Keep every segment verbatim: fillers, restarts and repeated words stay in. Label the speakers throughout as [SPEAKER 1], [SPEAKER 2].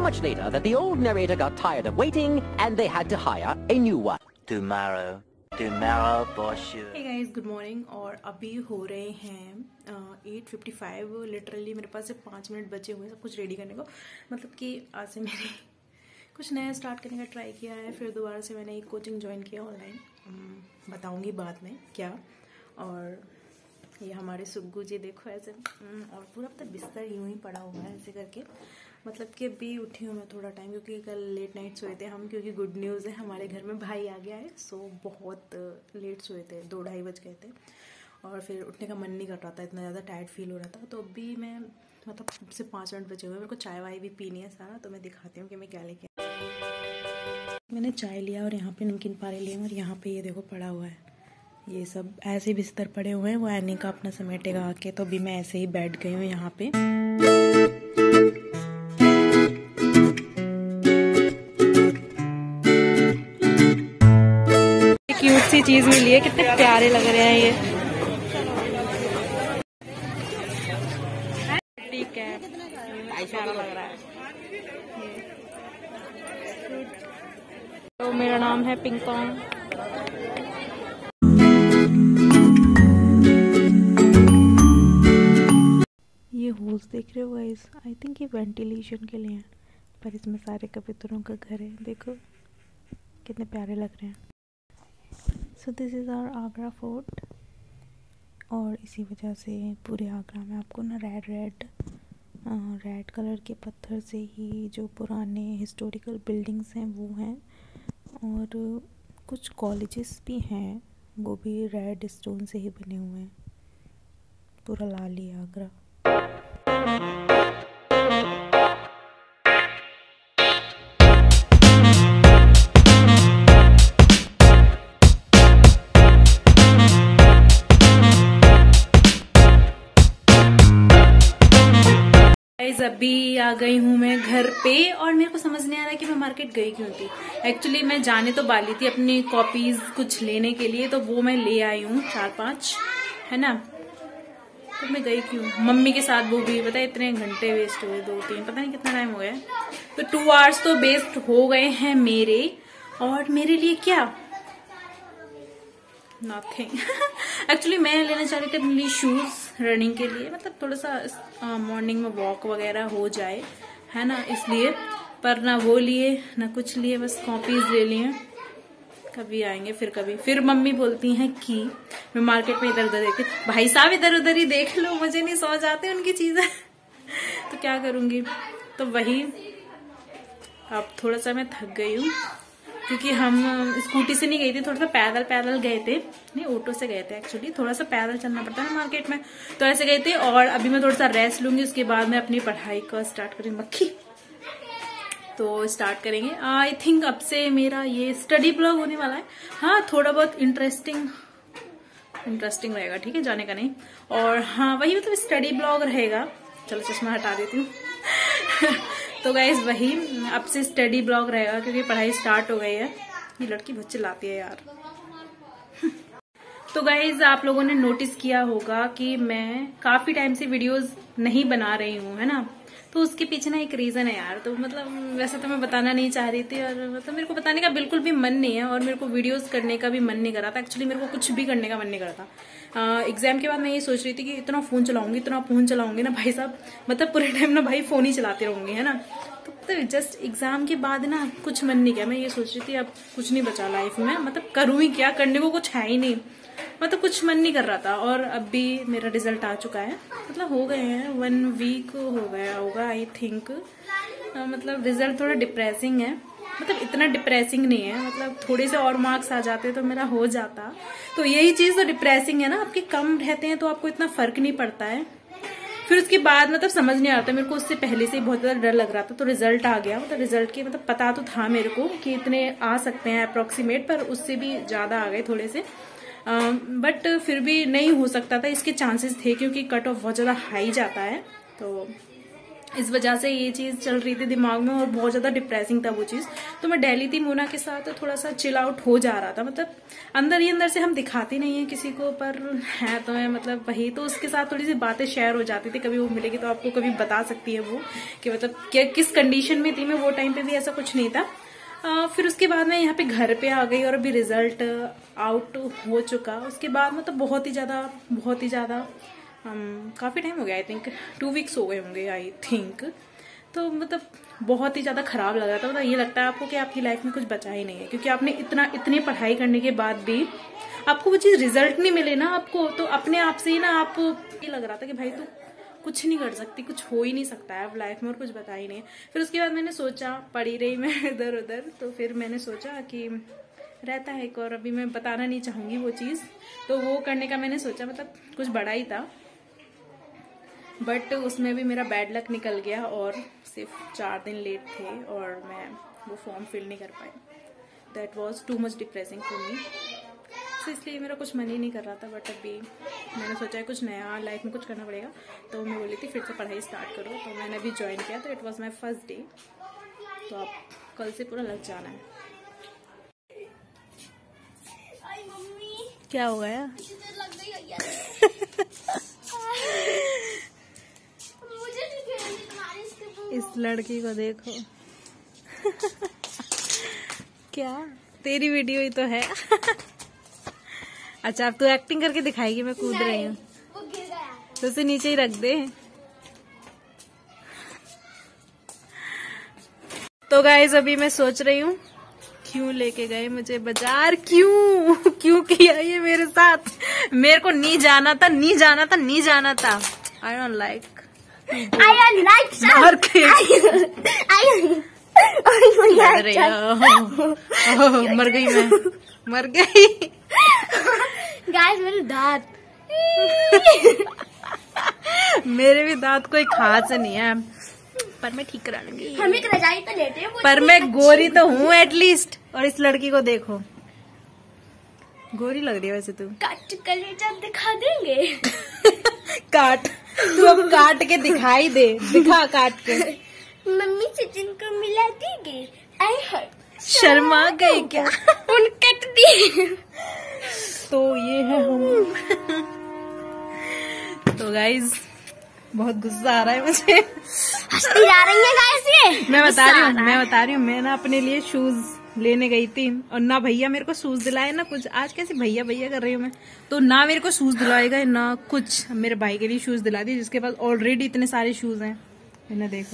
[SPEAKER 1] Much later that the old narrator got tired of waiting and they had to hire a new one.
[SPEAKER 2] Tomorrow, tomorrow for sure.
[SPEAKER 3] Hey guys, good morning. और अभी हो रहे हैं eight fifty five. Literally मेरे पास सिर्फ पाँच minute बचे हुए हैं सब कुछ रेडी करने को। मतलब कि आज से मैंने कुछ नया स्टार्ट करने का ट्राई किया है, फिर दोबारा से मैंने एक कोचिंग ज्वाइन किया ऑनलाइन, बताऊंगी बाद में क्या। और ये हमारे सुग्गू जी देखो ऐसे, और पूरा अब तक बिस्तर यूं ही पड़ा हुआ है ऐसे करके। मतलब कि अभी उठी हूँ मैं थोड़ा टाइम, क्योंकि कल लेट नाइट सोए थे हम, क्योंकि गुड न्यूज़ है हमारे घर में भाई आ गया है। सो बहुत लेट सोए थे, दो ढाई बज गए थे और फिर उठने का मन नहीं कर रहा था, इतना ज़्यादा टायर्ड फील हो रहा था। तो अभी मैं मतलब सिर्फ पाँच मिनट बचे हुए, मेरे को चाय वाय भी पीनी है सारा। तो मैं दिखाती हूँ कि मैं क्या लेके मैंने चाय लिया और यहाँ पे नमकीन पारे लिए और यहाँ पे ये देखो पड़ा हुआ है, ये सब ऐसे बिस्तर पड़े हुए हैं। वो एनी का अपना समेटेगा आके, तो अभी मैं ऐसे ही बैठ गई हूँ यहाँ पे। क्यूट सी चीज मिली है, कितने प्यारे लग रहे हैं ये। ठीक है, प्यारा लग रहा है। तो मेरा नाम है पिंकॉन्ग। ये होल्स देख रहे हो गाइस, आई थिंक ये वेंटिलेशन के लिए है, पर इसमें सारे कबूतरों का घर है। देखो कितने प्यारे लग रहे हैं। So this is our Agra fort, और इसी वजह से पूरे आगरा में आपको ना रेड रेड रेड कलर के पत्थर से ही जो पुराने हिस्टोरिकल बिल्डिंग्स हैं वो हैं, और कुछ कॉलेजेस भी हैं वो भी रेड स्टोन से ही बने हुए हैं। पूरा लाल ही आगरा। अभी आ गई हूँ मैं घर पे, और मेरे को समझ नहीं आ रहा कि मैं मार्केट गई क्यों थी। एक्चुअली मैं जाने तो वाली थी अपनी कॉपीज कुछ लेने के लिए, तो वो मैं ले आई हूँ चार पांच, है ना। तो मैं गई क्यों मम्मी के साथ, वो भी पता है इतने घंटे वेस्ट हुए, दो तीन पता नहीं कितना टाइम हो गया। तो टू आवर्स तो वेस्ट हो गए हैं मेरे, और मेरे लिए क्या नथिंग। एक्चुअली मैं लेना चाह रही थी अपने लिए शूज रनिंग के लिए, मतलब थोड़ा सा मॉर्निंग में वॉक वगैरह हो जाए, है ना, इसलिए। पर ना वो लिए ना कुछ लिए, बस कॉपीज ले लिए। कभी आएंगे फिर कभी। फिर मम्मी बोलती हैं कि मैं मार्केट में इधर उधर देखती, भाई साहब इधर उधर ही देख लो, मुझे नहीं समझ आते उनकी चीजें। तो क्या करूंगी। तो वही अब थोड़ा सा मैं थक गई हूँ, क्योंकि हम स्कूटी से नहीं गई थी, थोड़ा सा पैदल पैदल गए थे, नहीं ऑटो से गए थे एक्चुअली। थोड़ा सा पैदल चलना पड़ता है ना मार्केट में, तो ऐसे गए थे। और अभी मैं थोड़ा सा रेस्ट लूंगी, उसके बाद मैं अपनी पढ़ाई का स्टार्ट करेंगे। मक्खी तो स्टार्ट करेंगे। आई थिंक अब से मेरा ये स्टडी ब्लॉग होने वाला है। हाँ, थोड़ा बहुत इंटरेस्टिंग इंटरेस्टिंग रहेगा, ठीक है, जाने का नहीं। और हाँ वही मतलब स्टडी ब्लॉग रहेगा। चलो चश्मा हटा देती हूँ। तो गाइज वही अब से स्टडी ब्लॉग रहेगा, क्योंकि पढ़ाई स्टार्ट हो गई है। ये लड़की बहुत चिल्लाती है यार। तो गाइज आप लोगों ने नोटिस किया होगा कि मैं काफी टाइम से वीडियोस नहीं बना रही हूँ, है ना। तो उसके पीछे ना एक रीजन है यार। तो मतलब वैसे तो मैं बताना नहीं चाह रही थी, और मतलब मेरे को बताने का बिल्कुल भी मन नहीं है, और मेरे को वीडियोस करने का भी मन नहीं कर रहा था। एक्चुअली मेरे को कुछ भी करने का मन नहीं कर रहा था। एग्जाम के बाद मैं ये सोच रही थी कि इतना फोन चलाऊंगी इतना फोन चलाऊंगी ना भाई साहब, मतलब पूरे टाइम ना भाई फोन ही चलाती रहूंगी, है ना। तो, तो जस्ट एग्जाम के बाद ना कुछ मन नहीं किया। मैं ये सोच रही थी अब कुछ नहीं बचा लाइफ में, मतलब करूँ ही क्या, करने को कुछ है ही नहीं, मतलब कुछ मन नहीं कर रहा था। और अभी मेरा रिजल्ट आ चुका है, मतलब हो गए हैं वन वीक हो गया होगा आई थिंक। मतलब रिजल्ट थोड़ा डिप्रेसिंग है, मतलब इतना डिप्रेसिंग नहीं है, मतलब थोड़े से और मार्क्स आ जाते तो मेरा हो जाता। तो यही चीज तो डिप्रेसिंग है ना, आपके कम रहते हैं तो आपको इतना फर्क नहीं पड़ता है। फिर उसके बाद मतलब समझ नहीं आता, मेरे को उससे पहले से बहुत ज्यादा डर लग रहा था। तो रिजल्ट आ गया, मतलब रिजल्ट के मतलब पता तो था मेरे को कि इतने आ सकते हैं अप्रोक्सीमेट, पर उससे भी ज्यादा आ गए थोड़े से। बट uh, फिर भी नहीं हो सकता था, इसके चांसेस थे, क्योंकि कट ऑफ बहुत ज़्यादा हाई जाता है। तो इस वजह से ये चीज चल रही थी दिमाग में और बहुत ज्यादा डिप्रेसिंग था वो चीज। तो मैं डेली थी मोना के साथ, तो थोड़ा सा चिल आउट हो जा रहा था। मतलब अंदर ही अंदर से हम दिखाते नहीं है किसी को, पर है तो है मतलब वही। तो उसके साथ थोड़ी सी बातें शेयर हो जाती थी, कभी वो मिलेगी तो आपको कभी बता सकती है वो कि मतलब क्या किस कंडीशन में थी मैं वो टाइम पे भी, ऐसा कुछ नहीं था। आ, फिर उसके बाद मैं यहाँ पे घर पे आ गई और अभी रिजल्ट आउट हो चुका। उसके बाद मतलब बहुत ही ज्यादा बहुत ही ज्यादा Um, काफ़ी टाइम हो गया, आई थिंक टू वीक्स हो गए होंगे आई थिंक। तो मतलब बहुत ही ज़्यादा ख़राब लग रहा था। मतलब ये लगता है आपको कि आपकी लाइफ में कुछ बचा ही नहीं है, क्योंकि आपने इतना इतनी पढ़ाई करने के बाद भी आपको वो चीज़ रिजल्ट नहीं मिले ना आपको, तो अपने आप से ही ना आपको ये लग रहा था कि भाई तू कुछ नहीं कर सकती, कुछ हो ही नहीं सकता है अब लाइफ में और कुछ बता ही नहीं है। फिर उसके बाद मैंने सोचा, पढ़ी रही मैं इधर उधर, तो फिर मैंने सोचा कि रहता है एक और, अभी मैं बताना नहीं चाहूँगी वो चीज़, तो वो करने का मैंने सोचा। मतलब कुछ बड़ा ही था, बट उसमें भी मेरा बैड लक निकल गया और सिर्फ चार दिन लेट थे और मैं वो फॉर्म फिल नहीं कर पाई। That was too much depressing for me, तो इसलिए मेरा कुछ मन ही नहीं कर रहा था। बट अभी मैंने सोचा है कुछ नया लाइफ में कुछ करना पड़ेगा, तो मैं बोली थी फिर से पढ़ाई स्टार्ट करो। तो मैंने अभी ज्वाइन किया, तो it was my first day. तो अब कल से पूरा लग जाना है। क्या हो गया? इस लड़की को देखो क्या तेरी वीडियो ही तो है। अच्छा अब तू एक्टिंग करके दिखाएगी मैं कूद रही हूँ, तो उसे नीचे ही रख दे। तो गाइस अभी मैं सोच रही हूँ क्यों लेके गए मुझे बाजार, क्यों क्यों किया ये मेरे साथ। मेरे को नहीं जाना था, नहीं जाना था, नहीं जाना था। I don't like I don't like
[SPEAKER 4] मर
[SPEAKER 3] गई मैं, मर गई।
[SPEAKER 4] गाइस मेरे दांत
[SPEAKER 3] मेरे भी दांत कोई खास नहीं है, पर मैं ठीक करा लूंगी।
[SPEAKER 4] हम एक रजाई तो लेते हैं,
[SPEAKER 3] पर मैं गोरी तो हूँ एटलीस्ट। और इस लड़की को देखो, गोरी लग रही है वैसे तू।
[SPEAKER 4] काट कलेजा दिखा देंगे।
[SPEAKER 3] काट, तू अब काट के दिखाई दे, दिखा काट के।
[SPEAKER 4] मम्मी सचिन को मिला देंगे। आई हर्ट
[SPEAKER 3] शर्मा गई क्या?
[SPEAKER 4] उन कट दी।
[SPEAKER 3] तो ये है हम। तो गाइज बहुत गुस्सा आ रहा है मुझे।
[SPEAKER 4] हंसती जा रही है गाइस ये।
[SPEAKER 3] मैं बता रही हूँ मैं बता रही हूँ मैं ना अपने लिए शूज लेने गई थी और ना भैया मेरे को शूज दिलाए ना कुछ। आज कैसे भैया भैया कर रही हूँ मैं, तो ना मेरे को शूज दिलाएगा ना कुछ। मेरे भाई के लिए शूज दिला दी जिसके पास ऑलरेडी इतने सारे शूज हैं। इन्हें देखो।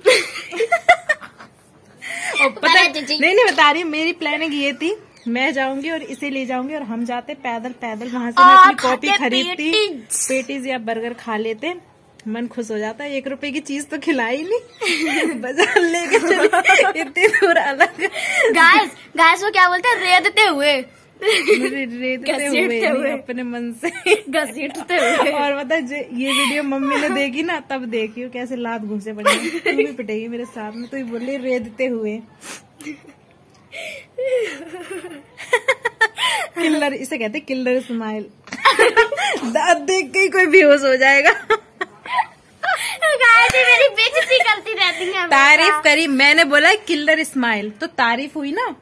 [SPEAKER 3] और पता नहीं नहीं बता रही, मेरी प्लानिंग ये थी मैं जाऊंगी और इसे ले जाऊंगी और हम जाते पैदल पैदल वहां से मैं अपनी कॉपी खरीदती, पेटीज या बर्गर खा लेते, मन खुश हो जाता है। एक रुपए की चीज तो खिलाई नहीं, बाजार लेके चले इतनी दूर अलग।
[SPEAKER 4] गाइस गाइस वो क्या बोलते हैं, रेदते हुए
[SPEAKER 3] रेदते हुए, हुए अपने मन से
[SPEAKER 4] घसीटते हुए।
[SPEAKER 3] और मतलब ये वीडियो मम्मी ने देखी ना तब देखियो कैसे लात घुसे पड़ेगी। तू भी पिटेगी मेरे साथ में, तो ये बोली रेदते हुए। किल्लर, इसे कहते किल्लर स्माइल। दांत देख के ही कोई बेहोश हो जाएगा।
[SPEAKER 4] मेरी बेइज्जती करती रहती है।
[SPEAKER 3] तारीफ करी, मैंने बोला किल्लर स्माइल, तो तारीफ हुई ना।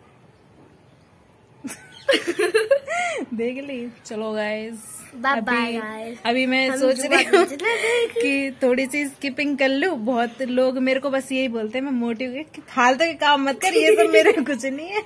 [SPEAKER 3] देख ली। चलो गाइस
[SPEAKER 4] बाय
[SPEAKER 3] अभी
[SPEAKER 4] बाय।
[SPEAKER 3] अभी मैं सोच रही हूँ कि थोड़ी सी स्किपिंग कर लूँ। बहुत लोग मेरे को बस यही बोलते हैं मैं मोटिवेट कि फालतू के काम मत कर, ये सब मेरे कुछ नहीं है।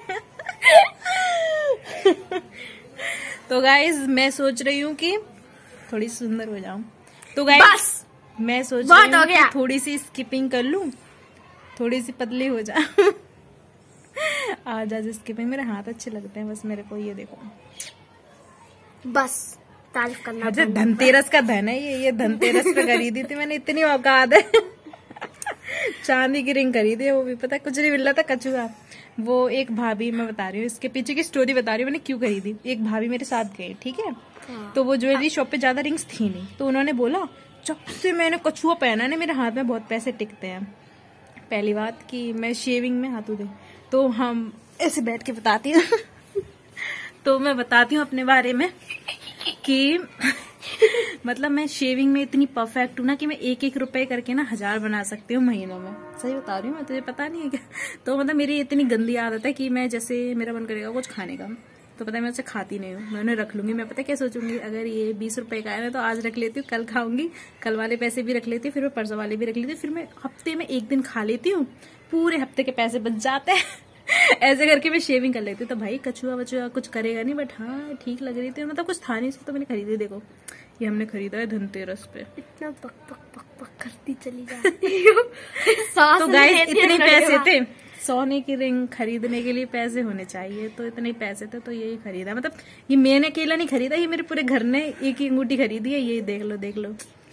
[SPEAKER 3] तो गाइस मैं सोच रही हूँ कि थोड़ी सुंदर हो जाऊं। तो गाइस मैं सोच रही हूँ कि थोड़ी सी स्किपिंग कर लूं, थोड़ी सी पतली हो जाऊं। आज आज स्किपिंग, मेरे हाथ अच्छे लगते हैं बस मेरे को। ये देखो
[SPEAKER 4] बस तारीफ करना।
[SPEAKER 3] अच्छा धनतेरस का धन है ये ये धनतेरस पे खरीदी थी मैंने, इतनी औकात है। चांदी की रिंग खरीदी है, वो भी पता है कुछ नहीं मिल रहा था, कछुआ। वो एक भाभी, मैं बता रही हूँ इसके पीछे की स्टोरी बता रही हूँ मैंने क्यों खरीदी। एक भाभी मेरे साथ गई, ठीक है, तो वो ज्वेलरी शॉप पे ज्यादा रिंग्स थी नहीं, तो उन्होंने बोला जब से मैंने कछुआ पहना ना मेरे हाथ में बहुत पैसे टिकते हैं। पहली बात कि मैं शेविंग में हाथों दे, तो हम ऐसे बैठ के बताती हूँ। तो मैं बताती हूँ अपने बारे में कि मतलब मैं शेविंग में इतनी परफेक्ट हूँ ना कि मैं एक एक रुपए करके ना हजार बना सकती हूँ महीनों में। सही बता रही हूँ मैं, तुझे पता नहीं है क्या? तो मतलब मेरी इतनी गंदी आदत है कि मैं जैसे मेरा मन करेगा कुछ खाने का तो पता है मैं उसे खाती नहीं हूँ, मैं उन्हें रख लूंगी। मैं पता क्या सोचूंगी, अगर ये बीस रुपए का है ना तो आज रख लेती हूँ, कल खाऊंगी, कल वाले पैसे भी रख लेती हूँ, फिर मैं परसों वाले भी रख लेती हूँ, फिर मैं हफ्ते में एक दिन खा लेती हूँ, पूरे हफ्ते के पैसे बच जाते हैं। ऐसे करके मैं शेविंग कर लेती हूँ। तो भाई कछुआ वछुआ कुछ करेगा नहीं, बट हाँ ठीक लग रही थी, मतलब कुछ था नहीं तो मैंने खरीदी। देखो ये हमने खरीदा है धनतेरस पे।
[SPEAKER 4] इतना पक पक पक पक करती चली जाती हूँ। सांस
[SPEAKER 3] तो
[SPEAKER 4] नहीं
[SPEAKER 3] गाइस
[SPEAKER 4] लेती
[SPEAKER 3] इतने
[SPEAKER 4] है
[SPEAKER 3] पैसे
[SPEAKER 4] घड़ी
[SPEAKER 3] थे, सोने की रिंग खरीदने के लिए पैसे होने चाहिए, तो इतने पैसे थे तो यही खरीदा। मतलब ये मैंने अकेला नहीं खरीदा, ये मेरे पूरे घर ने एक ही अंगूठी खरीदी है। ये देख लो देख लो।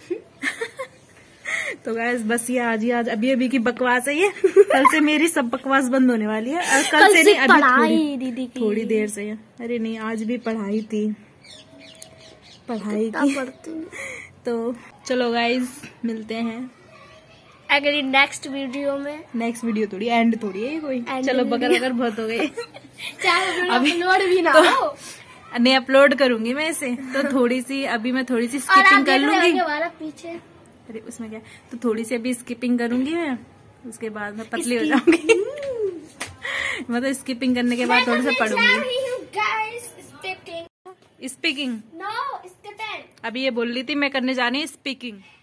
[SPEAKER 3] तो गाइस बस ये आज ही आज अभी अभी की बकवास है ये। कल से मेरी सब बकवास बंद होने वाली है। और कल,
[SPEAKER 4] कल
[SPEAKER 3] से
[SPEAKER 4] से
[SPEAKER 3] नहीं, अभी
[SPEAKER 4] पढ़ाई
[SPEAKER 3] थोड़ी,
[SPEAKER 4] दीदी की
[SPEAKER 3] थोड़ी देर से। अरे नहीं आज भी पढ़ाई थी, पढ़ाई की। तो चलो गाइस मिलते हैं
[SPEAKER 4] अगली नेक्स्ट वीडियो में।
[SPEAKER 3] नेक्स्ट वीडियो थोड़ी एंड थोड़ी है कोई।
[SPEAKER 4] End
[SPEAKER 3] चलो
[SPEAKER 4] video।
[SPEAKER 3] बकर बकर बहुत हो गई।
[SPEAKER 4] अभी अपलोड भी ना
[SPEAKER 3] तो,
[SPEAKER 4] हो।
[SPEAKER 3] नहीं अपलोड करूंगी मैं इसे, तो थोड़ी सी अभी मैं थोड़ी सी स्किपिंग कर लूंगी।
[SPEAKER 4] पीछे
[SPEAKER 3] अरे उसमें क्या, तो थोड़ी सी अभी स्किपिंग करूंगी मैं, उसके बाद मैं पतली हो जाऊंगी। मतलब स्किपिंग करने के बाद थोड़ा सा पढ़ूंगी। Speaking
[SPEAKER 4] no skipping.
[SPEAKER 3] अभी ये बोल रही थी मैं करने जानी है स्पीकिंग।